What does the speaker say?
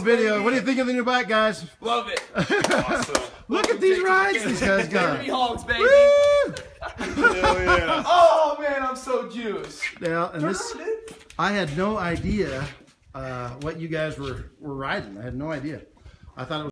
video. What do you think of the new bike, guys? Love it. Awesome. Look at these rides these guys got. Baby hogs, baby. Hell yeah. Oh man, I'm so juiced. Yeah, and this, I had no idea what you guys were riding. I had no idea. I thought it was